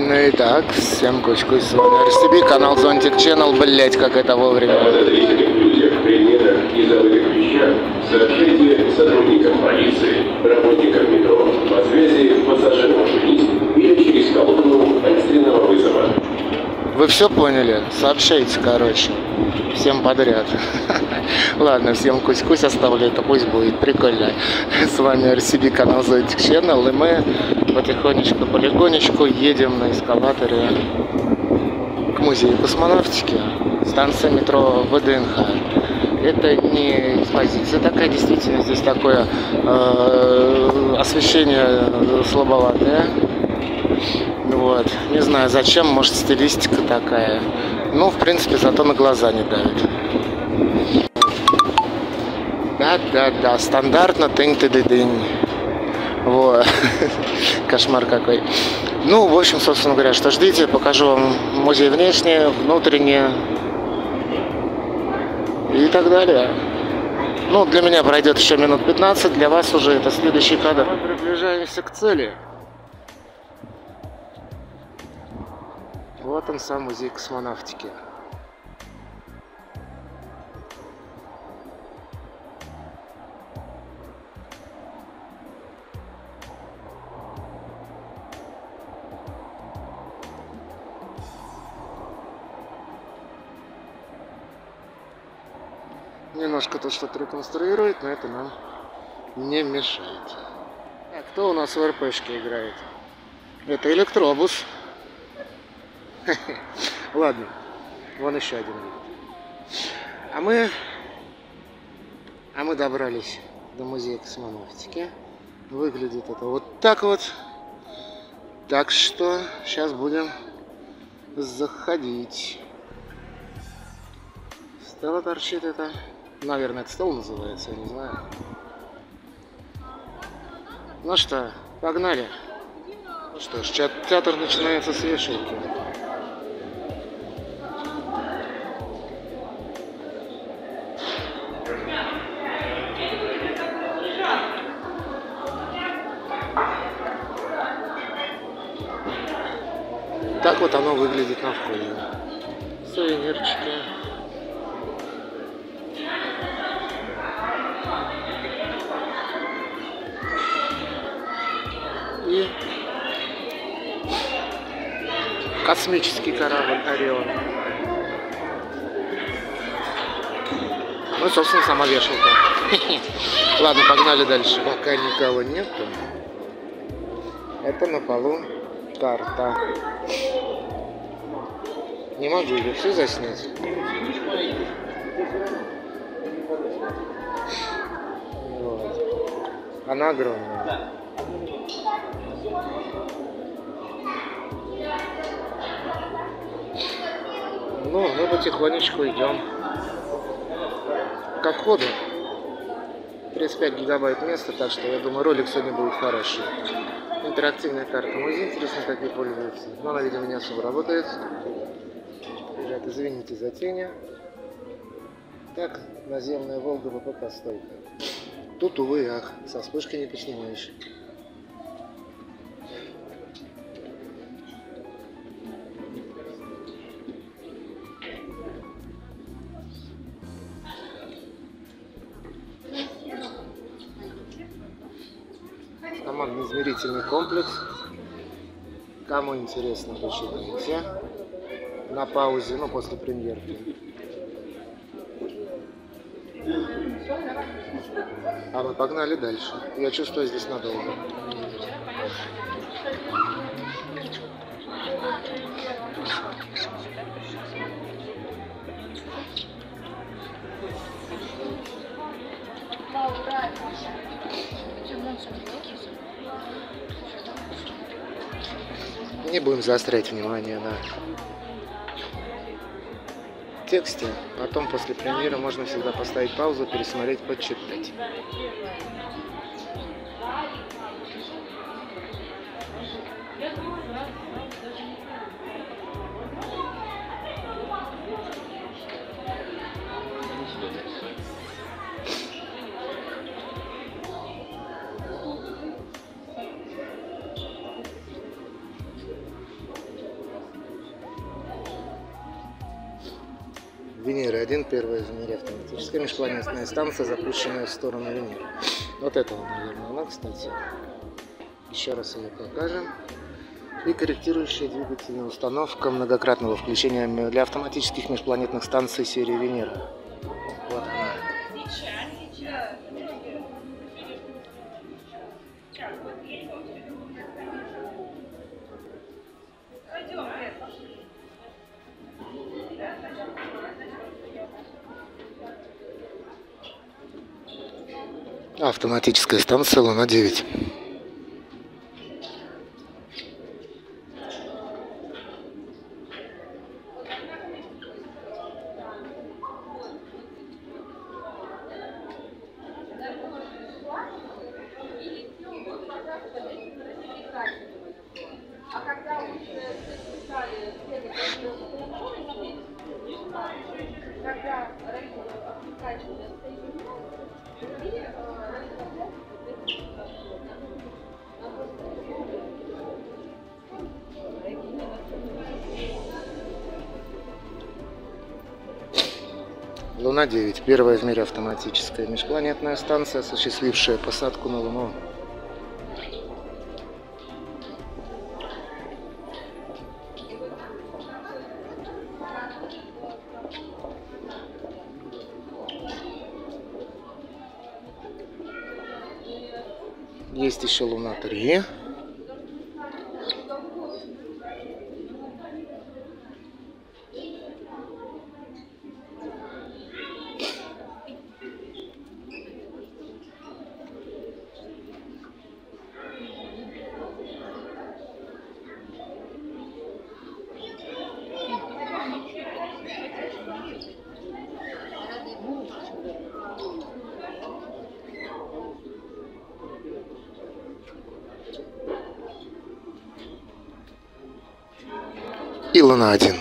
Итак, всем кучку, с вами RCB, канал Зонтик Channel, блять, как это вовремя. И забытых вещах сообщайте сотрудникам полиции, работникам метро, по связи пассажир-машинист или через колонну экстренного вызова. Вы все поняли? Сообщайте, короче, всем подряд. Ладно, всем кусь-кусь оставлю, это пусть будет прикольно. С вами RCB, канал Зонтик Channel, и мы потихонечку, полигонечку едем на эскалаторе к музею космонавтики, станция метро ВДНХ. Это не экспозиция такая, действительно, здесь такое освещение слабоватое. Вот. Не знаю зачем, может стилистика такая. Ну, в принципе, зато на глаза не давит. Да, стандартно тынь-ты-ды-дынь. Вот. Кошмар какой. Ну, в общем, собственно говоря, что ждите, покажу вам музей внешне, внутренне и так далее. Ну, для меня пройдет еще минут 15, для вас уже это следующий кадр. Мы приближаемся к цели. Вот он сам, музей космонавтики. Немножко тут что-то реконструирует, но это нам не мешает. Так, кто у нас в РПшке играет? Это электробус. Ладно, вон еще один. А мы добрались до музея космонавтики. Выглядит это вот так вот. Так что сейчас будем заходить. Стелла торчит это. Наверное, это стол называется, я не знаю. Ну что, погнали. Ну что ж, театр начинается с вешалки. Так вот оно выглядит на входе. Сувенирчики. И космический корабль Орион. Ну и, собственно, сама вешалка. Ладно, погнали дальше. Пока никого нету. Это на полу карта. Не могу ее все заснять. Вот. Она огромная. Ну, мы потихонечку идем ко входу. 35 гигабайт места, так что я думаю, ролик сегодня будет хороший. Интерактивная карта музея, интересно, как ей пользуется. Но она, видимо, не особо работает. Ребята, извините за тени. Так, наземная Волга ВПК стойка. Тут, увы, ах, со вспышкой не поснимаешь. Командно-измерительный комплекс. Кому интересно, почитайте. На паузе, ну, после премьерки. А мы погнали дальше. Я чувствую, здесь надолго. Не будем заострять внимание на тексте. Потом, после премьеры, можно всегда поставить паузу, пересмотреть, почитать. Венеры 1, первая в мире автоматическая межпланетная станция, запущенная в сторону Венеры. Вот это, наверное, она, кстати. Еще раз ее покажем. И корректирующая двигательная установка многократного включения для автоматических межпланетных станций серии Венера. Вот она. Автоматическая станция Луна-9. Луна-9, первая в мире автоматическая межпланетная станция, осуществившая посадку на Луну. Есть еще Луна-3. И Луна-1.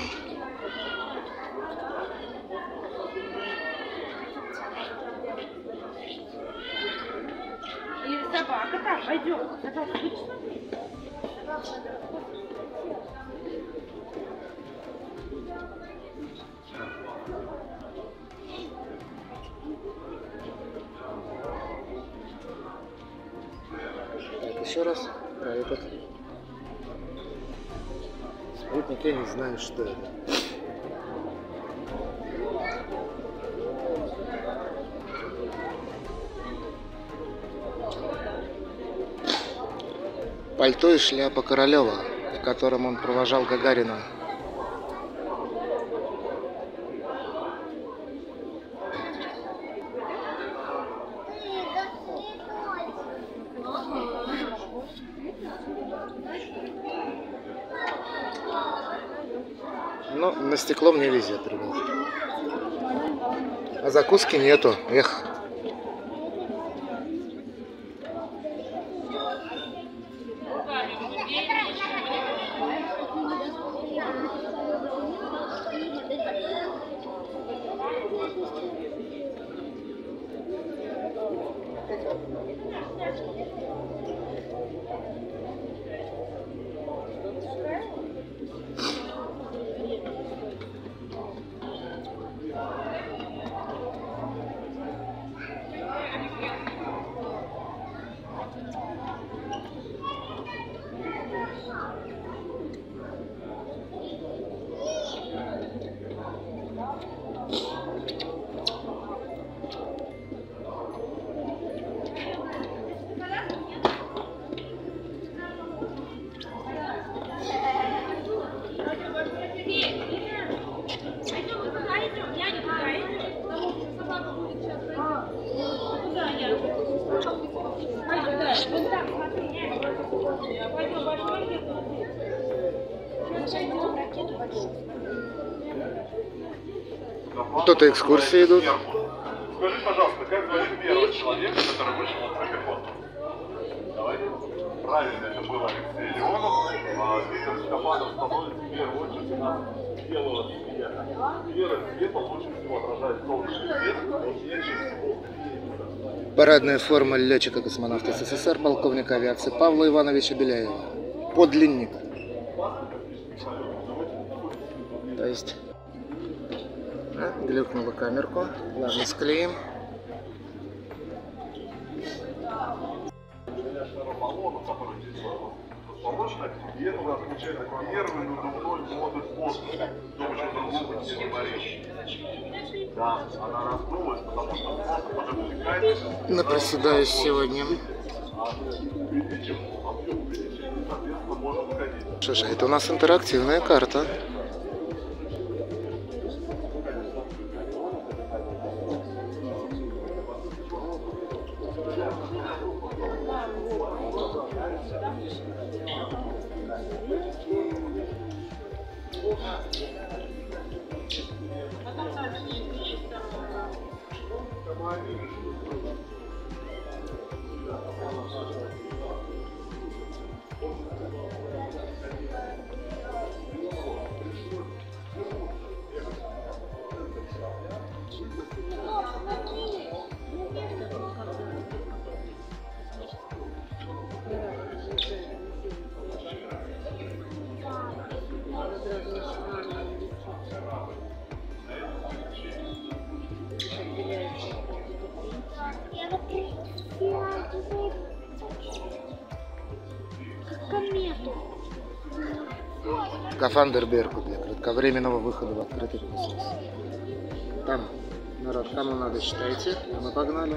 Собака там, пойдем. Так, еще раз про этот спутник, я не знаю, что это. Пальто и шляпа Королева, в котором он провожал Гагарина. Но на стекло мне везет, ребят. А закуски нету. Эх. Тут экскурсии идут. Скажи, пожалуйста, как зовут первого человека, который вышел от Космоса? Давайте. Правильно, это был Алексей Леонов. Виктор Степанов становится в первую очередь на белого света. Белый свет лучше всего отражает солнечный свет, он меньше всего. Парадная форма летчика-космонавта СССР, полковника авиации Павла Ивановича Беляева. Подлинник. То есть Глюкнула камерку. Ладно, склеим. Баллону, который здесь расположена, и это у нас получается первый надувной модуль воздуха. Чтобы еще другого не говорить. Да, она раздулась, потому что воздух подопускает. Напроседаюсь сегодня. Увеличив объем увеличения, соответственно, можно выходить. Что же, это у нас интерактивная карта. Скафандр Беркут для кратковременного выхода в открытый космос. Там, народ, кому надо, считайте. А мы погнали.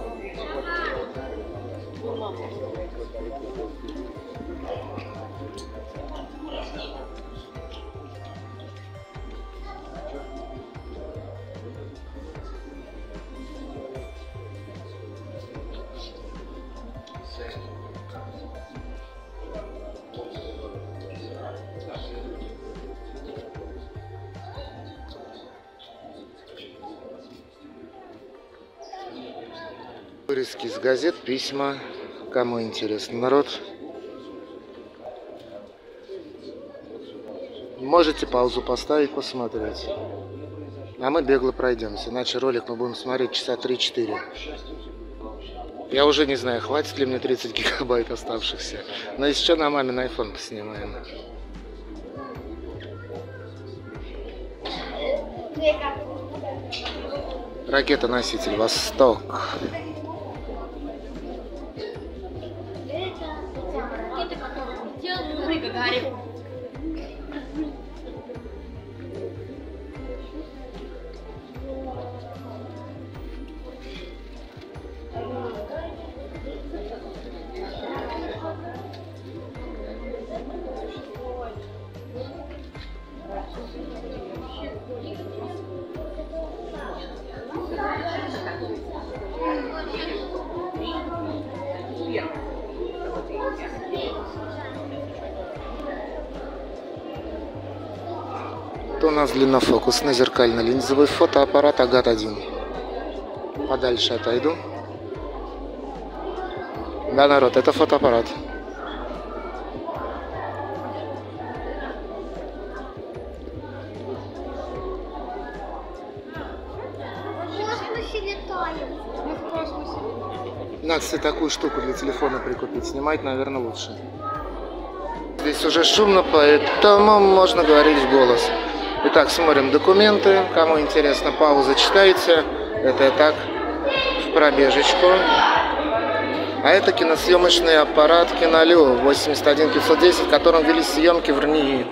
Вырезки из газет, письма. Кому интересно, народ. Можете паузу поставить, посмотреть. А мы бегло пройдемся. Иначе ролик мы будем смотреть часа 3-4. Я уже не знаю, хватит ли мне 30 гигабайт оставшихся. Но если что, на мамин iPhone поснимаем. Ракета-носитель «Восток». Это у нас длиннофокусный зеркально-линзовый фотоаппарат Агат-1. Подальше отойду. Да, народ, это фотоаппарат. Надо себе такую штуку для телефона прикупить. Снимать, наверное, лучше. Здесь уже шумно, поэтому можно говорить в голос. Итак, смотрим документы. Кому интересно, пауза читайте. Это я так, в пробежечку. А это киносъемочный аппарат Кинолю 81510, которым вели съемки в РНИИ.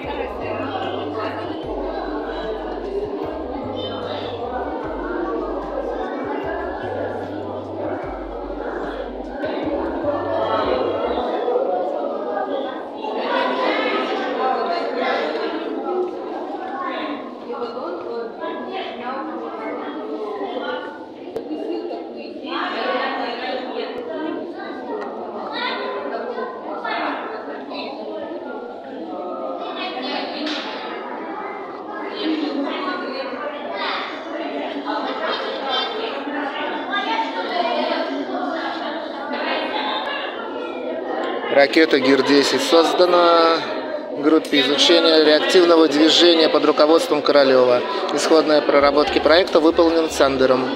Ракета ГИР-10 создана группой изучения реактивного движения под руководством Королева. Исходные проработки проекта выполнены Сандером.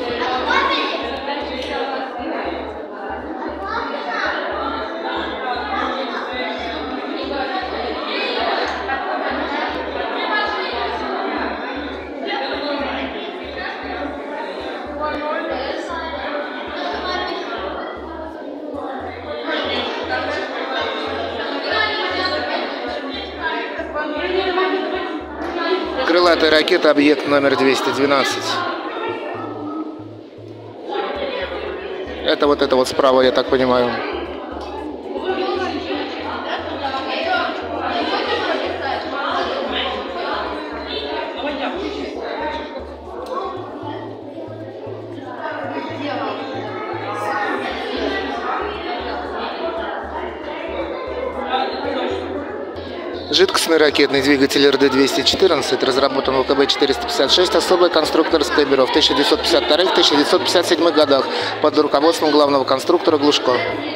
крылатая ракета, объект номер 212. Это вот справа, я так понимаю. Жидкостный ракетный двигатель РД-214 разработан в УКБ-456, особое конструкторское бюро в 1952-1957 годах под руководством главного конструктора Глушко.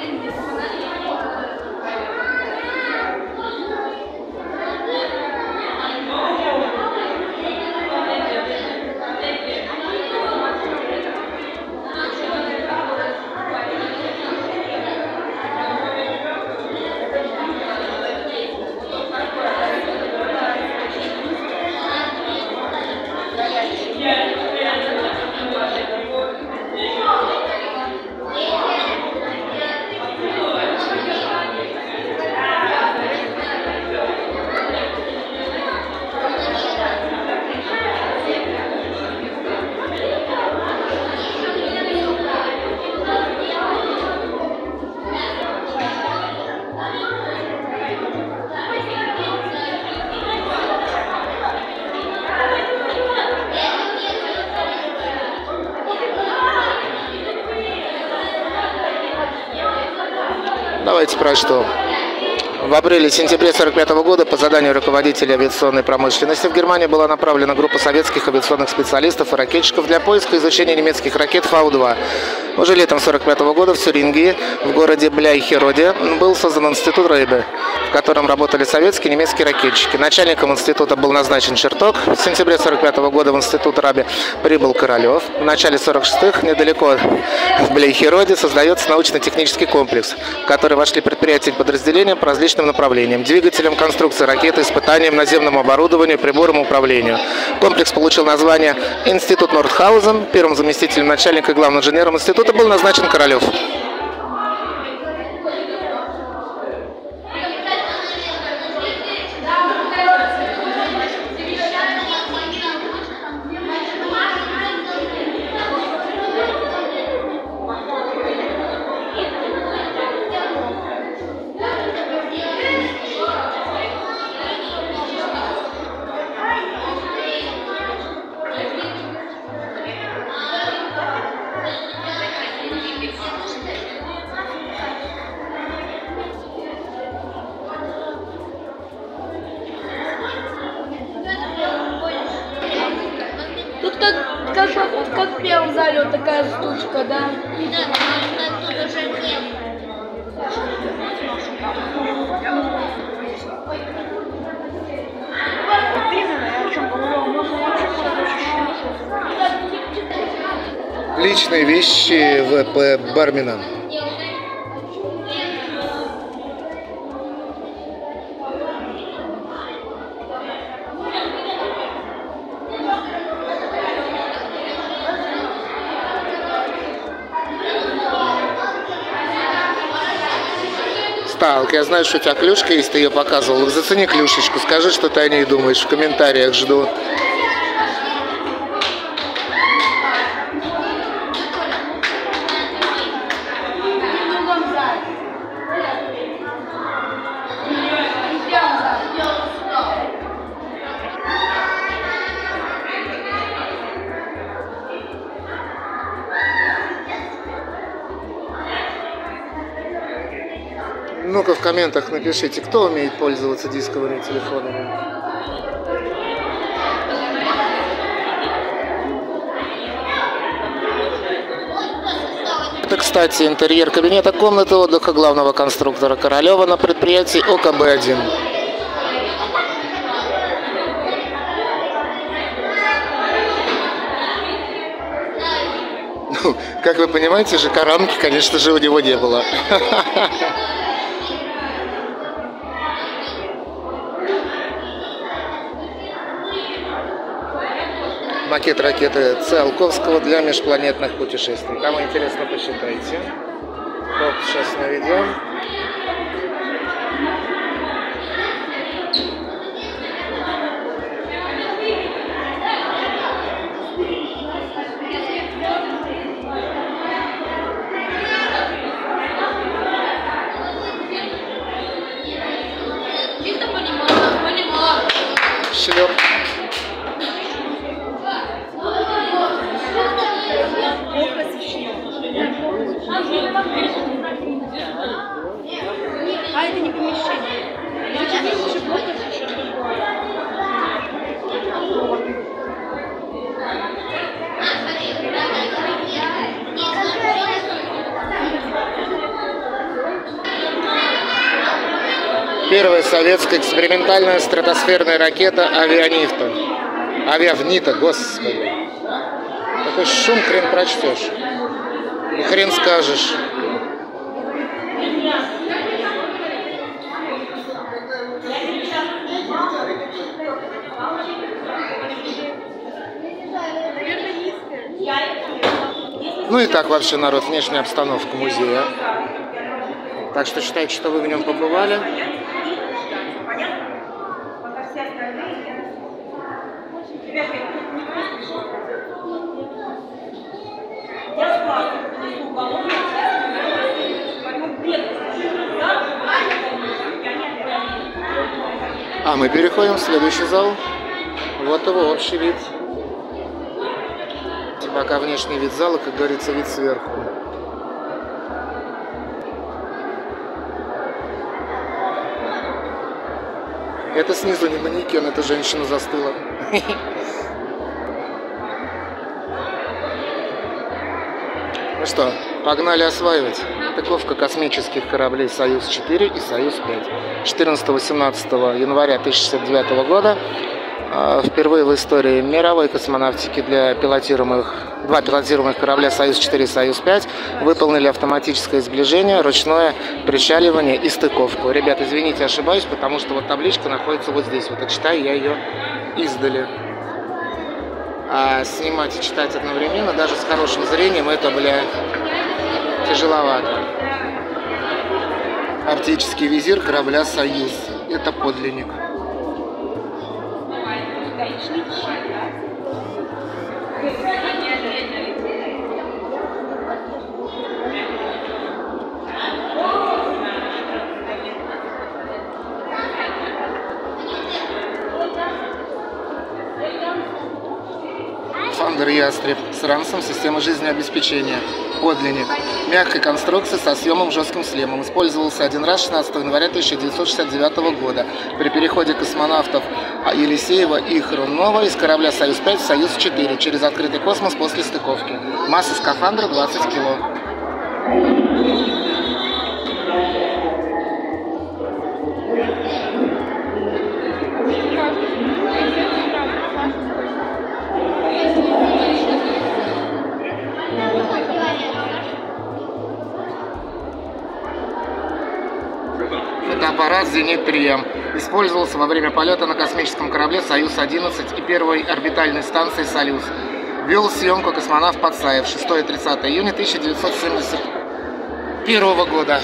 Давайте прочту. В апреле-сентябре 1945 года по заданию руководителя авиационной промышленности в Германию была направлена группа советских авиационных специалистов и ракетчиков для поиска и изучения немецких ракет Фау-2. Уже летом 1945 года в Тюрингии, в городе Бляйхероде, был создан институт Рейбе, в котором работали советские и немецкие ракетчики. Начальником института был назначен Черток. В сентябре 1945 года в институт Рабе прибыл Королев. В начале 1946-х недалеко в Бляйхероде создается научно-технический комплекс, в который вошли предприятия и подразделения по различным направлениям: двигателям, конструкции ракеты, испытаниям, наземному оборудованию, приборам управлению. Комплекс получил название Институт Нордхаузен. Первым заместителем начальника и главным инженером института был назначен Королев. Как в первом зале, вот такая штучка, да? Да, но тут уже нет. Личные вещи ВП Бармина. Сталк, я знаю, что у тебя клюшка есть, ты ее показывал. Зацени клюшечку, скажи, что ты о ней думаешь. В комментариях жду. Ну-ка в комментах напишите, кто умеет пользоваться дисковыми телефонами. Это, кстати, интерьер кабинета комнаты отдыха главного конструктора Королева на предприятии ОКБ-1. Ну, как вы понимаете, ЖК-рамки, конечно же, у него не было. Макет ракеты Циолковского для межпланетных путешествий. Кому интересно, посчитайте. Вот, сейчас наведем. шлем. А это не помещение. Первая советская экспериментальная стратосферная ракета «Авианита». «Авиавнита», господи. Такой шум хрен прочтешь. И хрен скажешь. Ну и так вообще, народ, внешняя обстановка музея. Так что считайте, что вы в нем побывали. А мы переходим в следующий зал. Вот его общий вид. Пока внешний вид зала, как говорится, вид сверху. Это снизу не манекен, это женщина застыла. Ну что, погнали осваивать. Стыковка космических кораблей «Союз-4» и «Союз-5». 14-18 января 1969 года впервые в истории мировой космонавтики два пилотируемых корабля «Союз-4» и «Союз-5 выполнили автоматическое сближение, ручное причаливание и стыковку. Ребят, извините, ошибаюсь, потому что вот табличка находится вот здесь. Вот, а читаю я ее издали. А снимать и читать одновременно, даже с хорошим зрением, это, бля, тяжеловато. Оптический визир корабля «Союз». Это подлинник. Фандер Ястреб с ранцем системы жизнеобеспечения. Подлинник. Мягкой конструкции со съемом жестким шлемом. Использовался один раз 16 января 1969 года при переходе космонавтов Елисеева и Хрунова из корабля «Союз-5» в «Союз-4» через открытый космос после стыковки. Масса скафандра 20 кило. Фотоаппарат «Зенит-3М» использовался во время полета на космическом корабле «Союз-11» и первой орбитальной станции «Союз». Вел съемку космонавт Пацаев 6-30 июня 1971 года.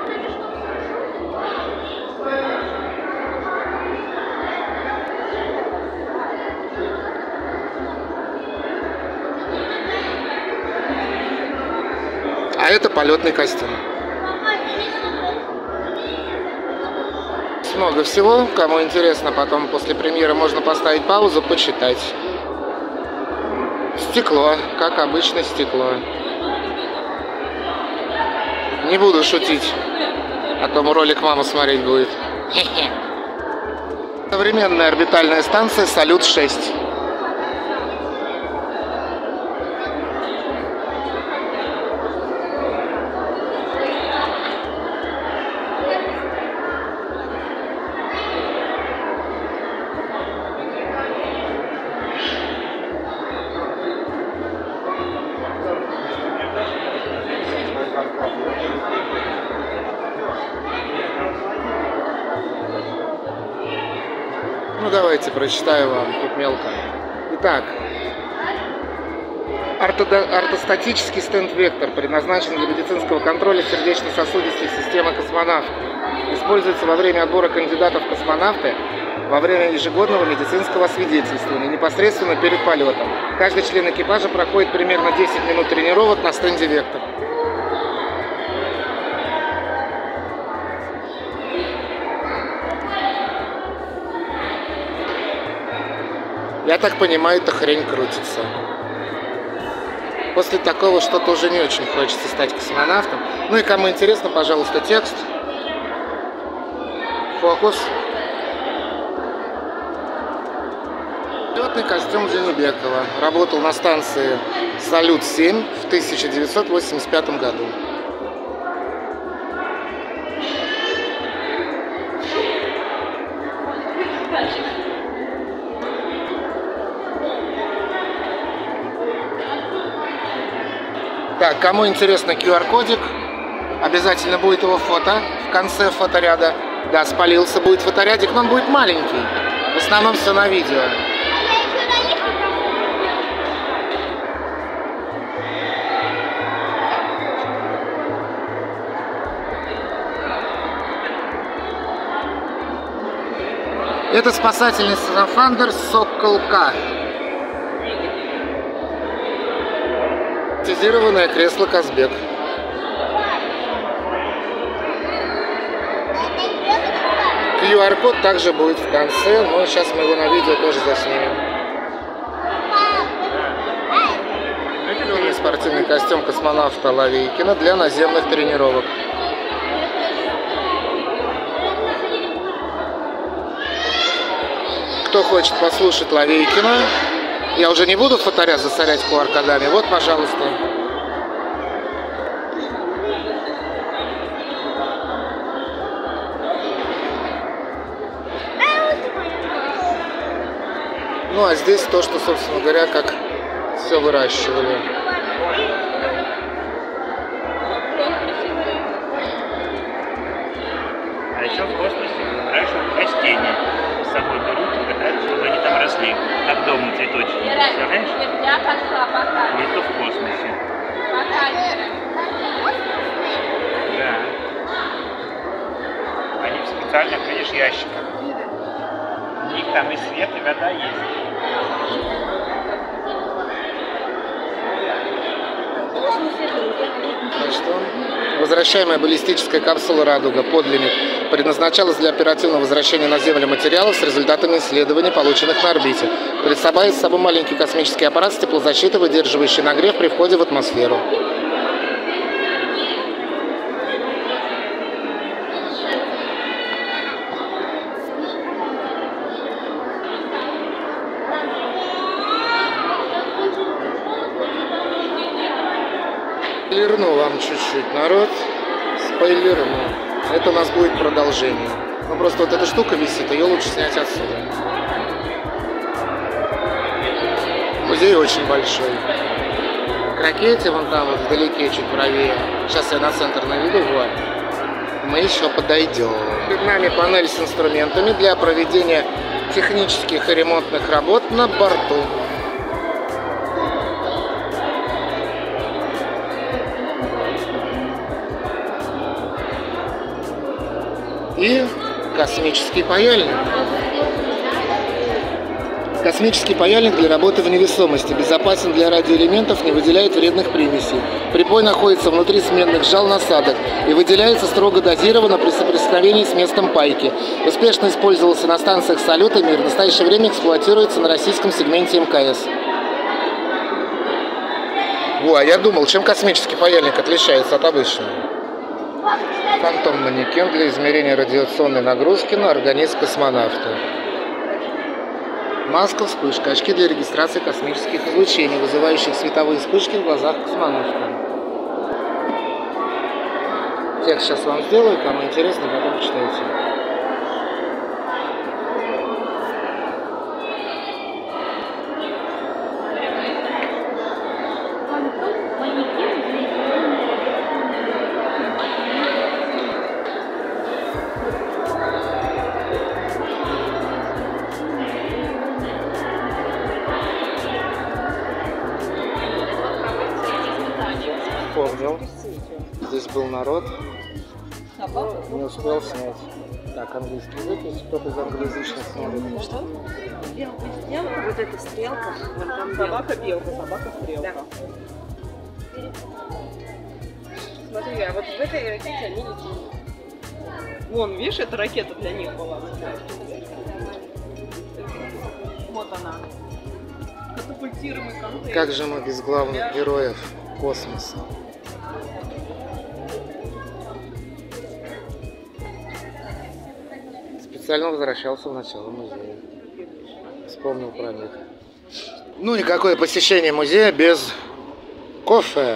А это полетный костюм. Много всего. Кому интересно, потом после премьеры можно поставить паузу, почитать. Стекло, как обычно, стекло. Не буду шутить, а то ролик мама смотреть будет. Современная орбитальная станция «Салют-6». Ну давайте прочитаю вам тут мелко. Итак, ортостатический стенд «Вектор» предназначен для медицинского контроля сердечно-сосудистой системы космонавтов. Используется во время отбора кандидатов в космонавты, во время ежегодного медицинского освидетельствования, непосредственно перед полетом. Каждый член экипажа проходит примерно 10 минут тренировок на стенде «Вектор». Я так понимаю, эта хрень крутится. После такого что-то уже не очень хочется стать космонавтом. Ну и кому интересно, пожалуйста, текст. Фокус. Летный костюм Джанибекова. Работал на станции Салют-7 в 1985 году. Так, кому интересно QR-кодик, обязательно будет его фото в конце фоторяда. Да, спалился будет фоторядик, но он будет маленький. В основном все на видео. Это спасательный скафандр Сокол-К. Тизированное кресло Казбек. QR-код также будет в конце, но сейчас мы его на видео тоже заснимем. Спортивный костюм космонавта Лавейкина для наземных тренировок. Кто хочет послушать Лавейкина, я уже не буду фоторяд засорять QR-кодами. Вот, пожалуйста. Ну, а здесь то, что, собственно говоря, как все выращивали. А еще в космосе выращивают растения. С собой берут и катаются, чтобы они там росли. Как дома цветочки. Представляешь? Только в космосе. Да. Они в специальных, видишь, ящиках. У них там и свет, и вода есть. Возвращаемая баллистическая капсула «Радуга» подлинник предназначалась для оперативного возвращения на Землю материалов с результатами исследований, полученных на орбите. Представляет собой маленький космический аппарат с теплозащитой, выдерживающий нагрев при входе в атмосферу. Спойлерну вам чуть-чуть, народ. Спойлерну. Это у нас будет продолжение. Ну просто вот эта штука висит, ее лучше снять отсюда. Музей очень большой. К ракете вон там вот вдалеке, чуть правее. Сейчас я на центр наведу, вот. Мы еще подойдем. Перед нами панель с инструментами для проведения технических и ремонтных работ на борту. И космический паяльник. Космический паяльник для работы в невесомости. Безопасен для радиоэлементов, не выделяет вредных примесей. Припой находится внутри сменных жал насадок и выделяется строго дозированно при соприкосновении с местом пайки. Успешно использовался на станциях «Салют» и «Мир». В настоящее время эксплуатируется на российском сегменте МКС. О, а я думал, чем космический паяльник отличается от обычного. Фантом-манекен для измерения радиационной нагрузки на организм космонавта. Маска-вспышка. Очки для регистрации космических излучений, вызывающих световые вспышки в глазах космонавта. Текст сейчас вам сделаю, кому интересно, потом читайте. Помнил. Здесь был народ. Не успел снять. Так, английский язык, если кто-то из англоязычных смотрит. Что? Стрелка, вот эта стрелка. Вот там собака-белка, собака-стрелка. Да. Смотри, а вот в этой ракете они летят. Вон, видишь, эта ракета для них была. Вот она. Культируемый контент. Как же мы без главных героев космоса? Специально возвращался в начало музея. Вспомнил про них. Ну, никакое посещение музея без кофе.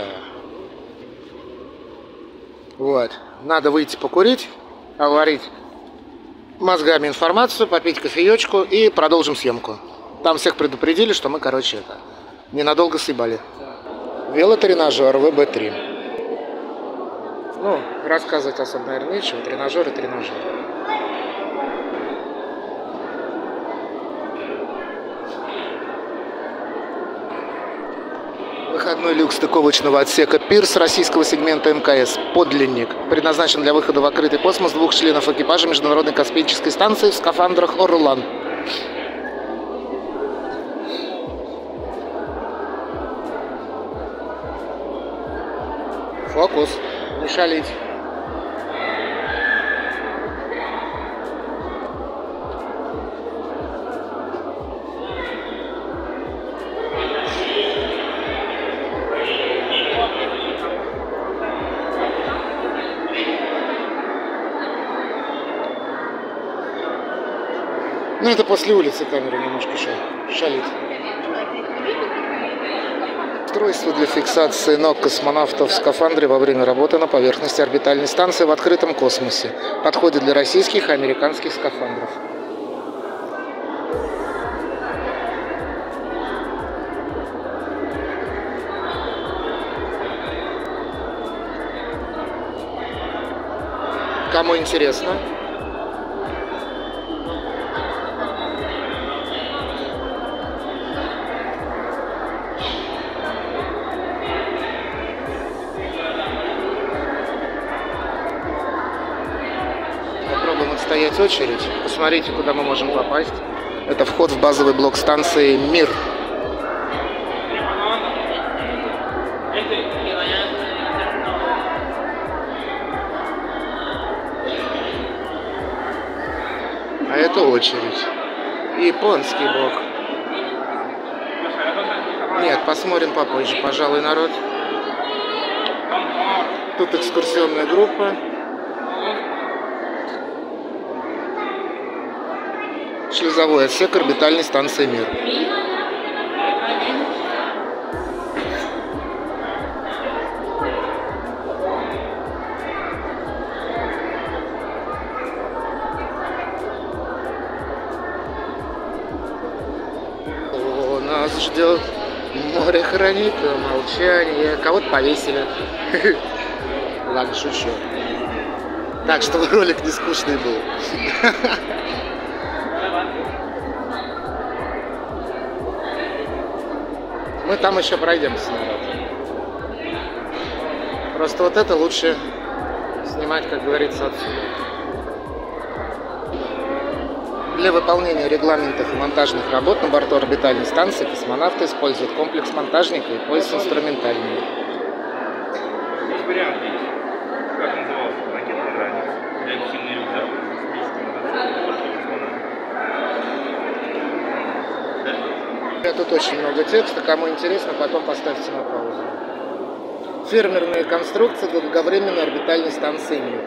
Вот. Надо выйти покурить, оварить мозгами информацию, попить кофеечку и продолжим съемку. Там всех предупредили, что мы, короче, это ненадолго съебали. Велотренажер ВБ3. Ну, рассказывать особо, наверное, нечего. Тренажер и тренажер. Выходной люк стыковочного отсека «Пирс» российского сегмента МКС «Подлинник» предназначен для выхода в открытый космос 2 членов экипажа Международной космической станции в скафандрах «Орлан». Фокус. Не шалить. Ну, это после улицы камера немножко шалит. Устройство для фиксации ног космонавтов в скафандре во время работы на поверхности орбитальной станции в открытом космосе. Подходит для российских и американских скафандров. Кому интересно? Стоять очередь. Посмотрите, куда мы можем попасть. Это вход в базовый блок станции «Мир». А это очередь. Японский блок. Нет, посмотрим попозже, пожалуй, народ. Тут экскурсионная группа. Шлюзовой отсек орбитальной станции «Мир». О, нас ждет море хранит молчание. Кого-то повесили. Ладно, шучу. Так, чтобы ролик не скучный был. Мы там еще пройдемся, народ. Просто вот это лучше снимать, как говорится, отсюда. Для выполнения регламентов и монтажных работ на борту орбитальной станции космонавты используют комплекс монтажника и пояс инструментальный. Есть варианты. Как назывался? Ракетный ранец. Реактивный рюкзак. Тут очень много текста, кому интересно, потом поставьте на паузу. Фермерные конструкции для долговременной орбитальной станции «Мир».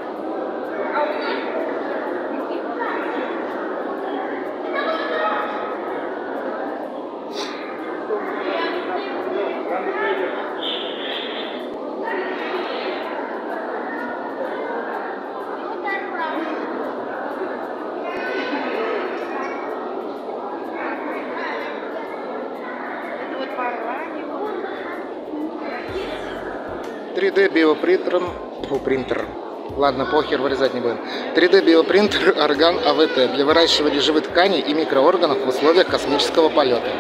биопринтер. Ладно, похер, вырезать не будем. 3D биопринтер орган АВТ для выращивания живых тканей и микроорганов в условиях космического полета.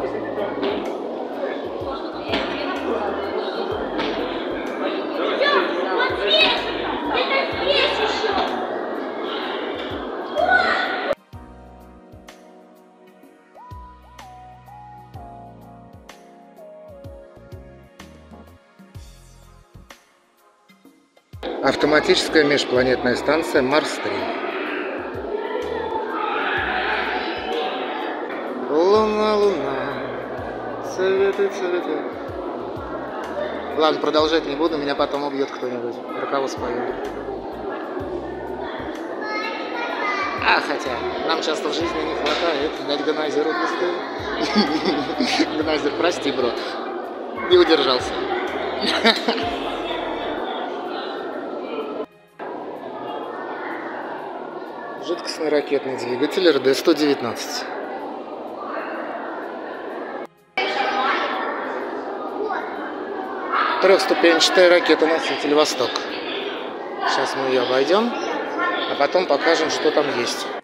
Автоматическая межпланетная станция Марс-3. Луна, луна, Цветы, цветы. Ладно, продолжать не буду, меня потом убьет кто-нибудь. Про кого спою. А, хотя, нам часто в жизни не хватает дать Гнайзеру пизды. Гнайзер, прости, бро. Не удержался. Жидкостный ракетный двигатель РД-119. Трехступенчатая ракета-носитель «Восток». Сейчас мы ее обойдем, а потом покажем, что там есть.